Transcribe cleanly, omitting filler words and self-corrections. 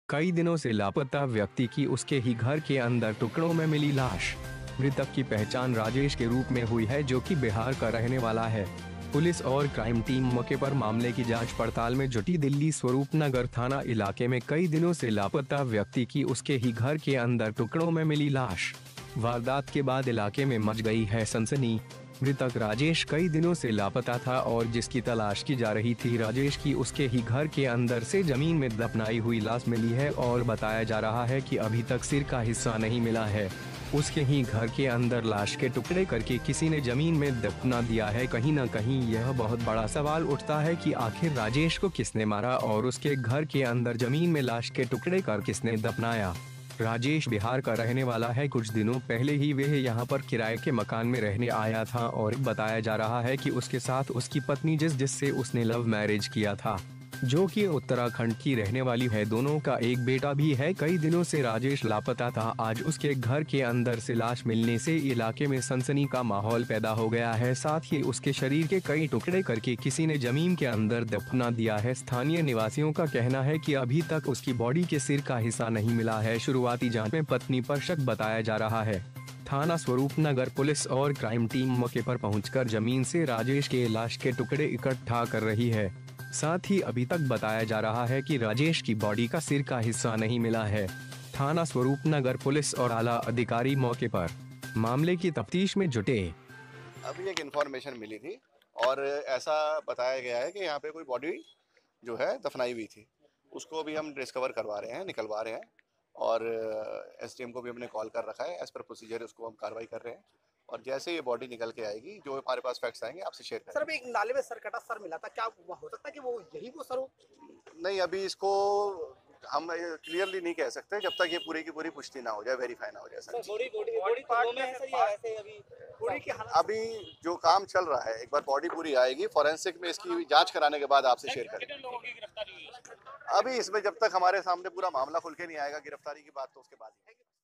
कई दिनों से लापता व्यक्ति की उसके ही घर के अंदर टुकड़ों में मिली लाश। मृतक की पहचान राजेश के रूप में हुई है, जो कि बिहार का रहने वाला है। पुलिस और क्राइम टीम मौके पर मामले की जांच पड़ताल में जुटी। दिल्ली स्वरूपनगर थाना इलाके में कई दिनों से लापता व्यक्ति की उसके ही घर के अंदर टुकड़ों में मिली लाश। वारदात के बाद इलाके में मच गई है सनसनी। मृतक राजेश कई दिनों से लापता था और जिसकी तलाश की जा रही थी। राजेश की उसके ही घर के अंदर से जमीन में दफनाई हुई लाश मिली है और बताया जा रहा है कि अभी तक सिर का हिस्सा नहीं मिला है। उसके ही घर के अंदर लाश के टुकड़े करके किसी ने जमीन में दफना दिया है। कहीं न कहीं यह बहुत बड़ा सवाल उठता है कि आखिर राजेश को किसने मारा और उसके घर के अंदर जमीन में लाश के टुकड़े कर किसने दफनाया। राजेश बिहार का रहने वाला है। कुछ दिनों पहले ही वह यहाँ पर किराए के मकान में रहने आया था और बताया जा रहा है कि उसके साथ उसकी पत्नी जिससे उसने लव मैरिज किया था, जो कि उत्तराखंड की रहने वाली है। दोनों का एक बेटा भी है। कई दिनों से राजेश लापता था। आज उसके घर के अंदर से लाश मिलने से इलाके में सनसनी का माहौल पैदा हो गया है। साथ ही उसके शरीर के कई टुकड़े करके किसी ने जमीन के अंदर दफना दिया है। स्थानीय निवासियों का कहना है कि अभी तक उसकी बॉडी के सिर का हिस्सा नहीं मिला है। शुरुआती जांच में पत्नी पर शक बताया जा रहा है। थाना स्वरूपनगर पुलिस और क्राइम टीम मौके पर पहुंचकर जमीन से राजेश के लाश के टुकड़े इकट्ठा कर रही है। साथ ही अभी तक बताया जा रहा है कि राजेश की बॉडी का सिर का हिस्सा नहीं मिला है। थाना स्वरूपनगर पुलिस और आला अधिकारी मौके पर मामले की तफ्तीश में जुटे। अभी एक इन्फॉर्मेशन मिली थी और ऐसा बताया गया है कि यहाँ पे कोई बॉडी जो है दफनाई हुई थी। उसको भी हम डिस्कवर करवा रहे हैं, निकलवा रहे हैं और एसडीएम को भी हमने कॉल कर रखा है। एज पर प्रोसीजर उसको हम कार्रवाई कर रहे हैं और जैसे ये बॉडी निकल के आएगी, जो हमारे पास फैक्ट्स आएंगे, आपसे शेयर करेंगे। सर, अभी एक नाले में सर कटा सर मिला था, क्या हो सकता है कि वो यही वो सर हो? नहीं, अभी इसको हम क्लियरली नहीं कह सकते जब तक ये पूरी की पूरी पुष्टि ना हो जाए, वेरीफाई ना हो जाए। सर, अभी जो काम चल रहा है, एक बार बॉडी पूरी आएगी, फॉरेंसिक में इसकी जांच कराने के बाद आपसे शेयर करेंगे। अभी इसमें जब तक हमारे सामने पूरा मामला खुल के नहीं आएगा गिरफ्तारी की बात, तो उसके बाद ही